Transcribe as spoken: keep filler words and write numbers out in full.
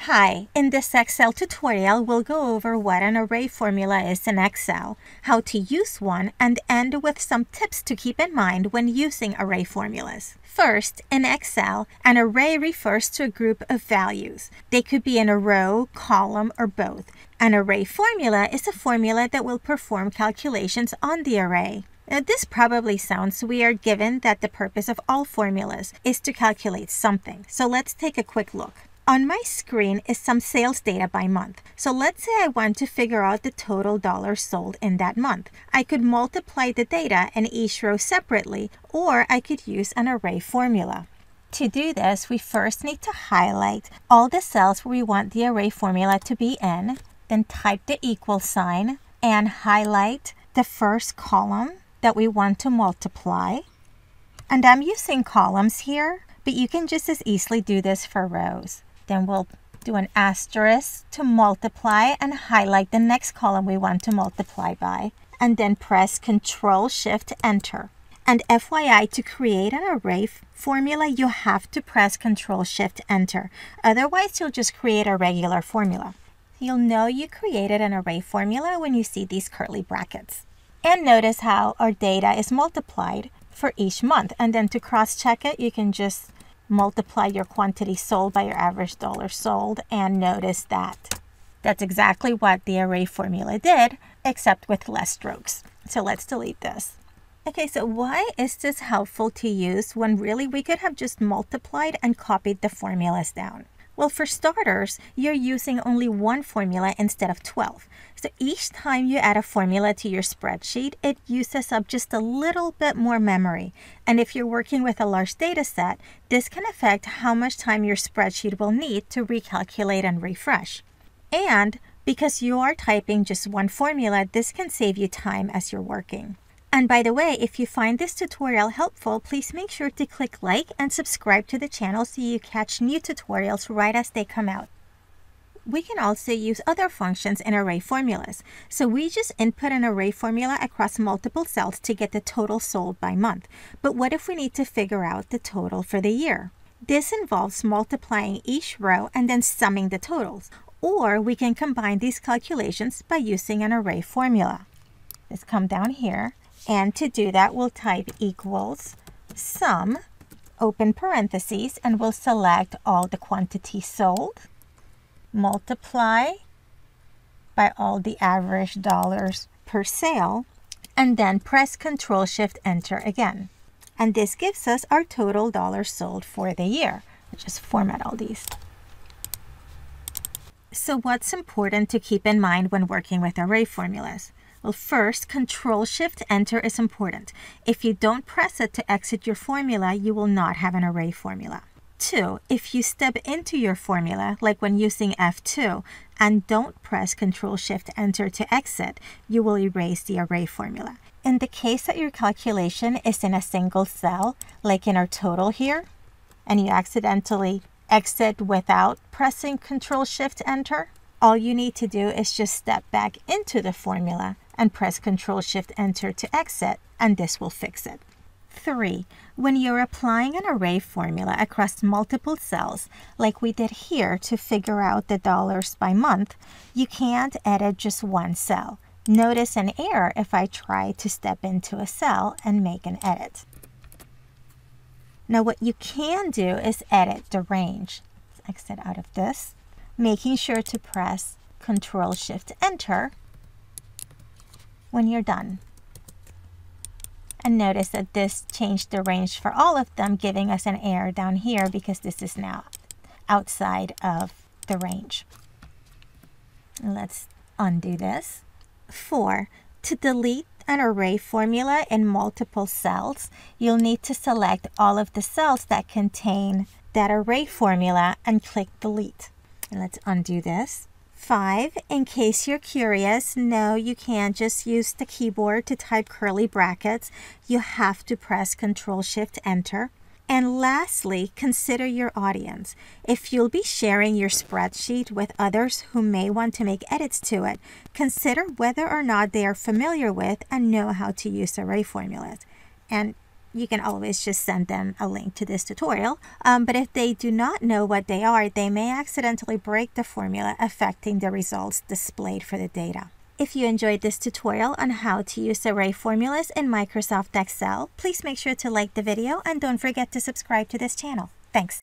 Hi, in this Excel tutorial, we'll go over what an array formula is in Excel, how to use one, and end with some tips to keep in mind when using array formulas. First, in Excel, an array refers to a group of values. They could be in a row, column, or both. An array formula is a formula that will perform calculations on the array. Now, this probably sounds weird given that the purpose of all formulas is to calculate something. So let's take a quick look. On my screen is some sales data by month. So let's say I want to figure out the total dollars sold in that month. I could multiply the data in each row separately, or I could use an array formula. To do this, we first need to highlight all the cells where we want the array formula to be in, then type the equal sign and highlight the first column that we want to multiply. And I'm using columns here, but you can just as easily do this for rows. Then we'll do an asterisk to multiply and highlight the next column we want to multiply by, and then press control shift enter. And F Y I, to create an array formula, you have to press control shift enter. Otherwise, you'll just create a regular formula. You'll know you created an array formula when you see these curly brackets. And notice how our data is multiplied for each month. And then to cross-check it, you can just multiply your quantity sold by your average dollar sold, and notice that that's exactly what the array formula did, except with less strokes. So let's delete this. Okay, so why is this helpful to use when really we could have just multiplied and copied the formulas down? Well, for starters, you're using only one formula instead of twelve. So each time you add a formula to your spreadsheet, it uses up just a little bit more memory. And if you're working with a large data set, this can affect how much time your spreadsheet will need to recalculate and refresh. And because you are typing just one formula, this can save you time as you're working. And by the way, if you find this tutorial helpful, please make sure to click like and subscribe to the channel so you catch new tutorials right as they come out. We can also use other functions in array formulas. So we just input an array formula across multiple cells to get the total sold by month. But what if we need to figure out the total for the year? This involves multiplying each row and then summing the totals. Or we can combine these calculations by using an array formula. Let's come down here. And to do that, we'll type equals sum, open parentheses, and we'll select all the quantity sold, multiply by all the average dollars per sale, and then press control shift enter again. And this gives us our total dollars sold for the year. I'll just format all these. So what's important to keep in mind when working with array formulas? Well, first, control shift enter is important. If you don't press it to exit your formula, you will not have an array formula. Two, if you step into your formula, like when using F two, and don't press control shift enter to exit, you will erase the array formula. In the case that your calculation is in a single cell, like in our total here, and you accidentally exit without pressing control shift enter, all you need to do is just step back into the formula and press control shift enter to exit, and this will fix it. Three, when you're applying an array formula across multiple cells, like we did here to figure out the dollars by month, you can't edit just one cell. Notice an error if I try to step into a cell and make an edit. Now what you can do is edit the range. Let's exit out of this, making sure to press control shift enter when you're done. And notice that this changed the range for all of them, giving us an error down here because this is now outside of the range. Let's undo this. Four, to delete an array formula in multiple cells, you'll need to select all of the cells that contain that array formula and click delete. And let's undo this. Five, in case you're curious, no, you can't just use the keyboard to type curly brackets. You have to press control shift enter. And lastly, consider your audience. If you'll be sharing your spreadsheet with others who may want to make edits to it, consider whether or not they are familiar with and know how to use array formulas. And you can always just send them a link to this tutorial. Um, but if they do not know what they are, they may accidentally break the formula, affecting the results displayed for the data. If you enjoyed this tutorial on how to use array formulas in Microsoft Excel, please make sure to like the video and don't forget to subscribe to this channel. Thanks.